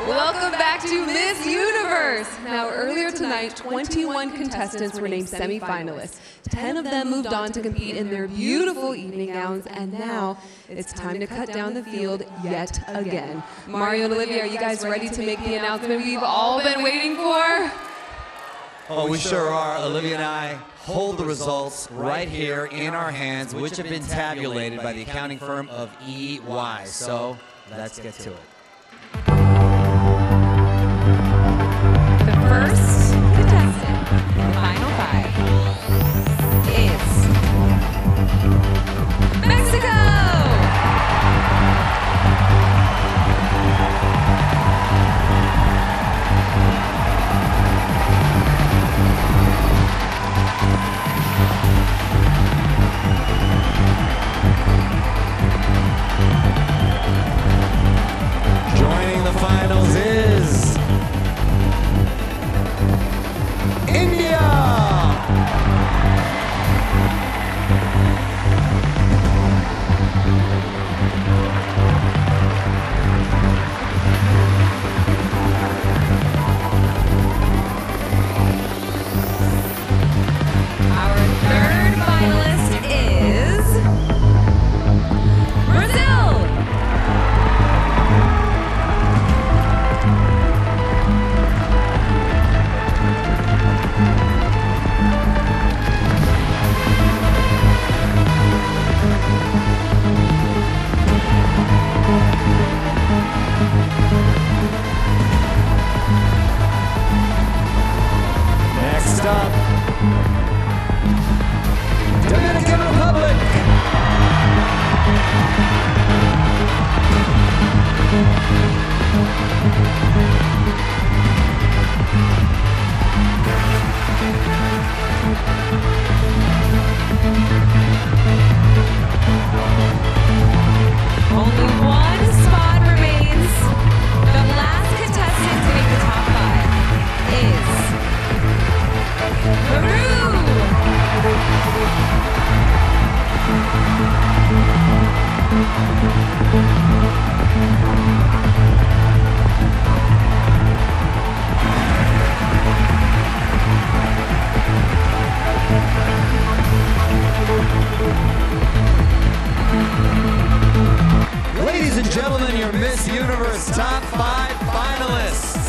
Welcome back to Miss Universe. Now, earlier tonight, 21 contestants were named semifinalists. 10 of them moved on to compete in their beautiful evening gowns, and now it's time to cut down the field yet again. Mario and Olivia, are you guys ready to make the announcement we've all been waiting for? Oh, we sure are. Olivia and I hold the results right here in our hands, which have been tabulated by the accounting firm of EY. So let's get to it. The first contestant in the final five is Mexico! Joining the finals is India! Our third finalist is Brazil! Next up, Dominican Republic. Only one spot remains. The last contestant to make the top five is Peru. Ladies and gentlemen, your Miss Universe Top 5 finalists.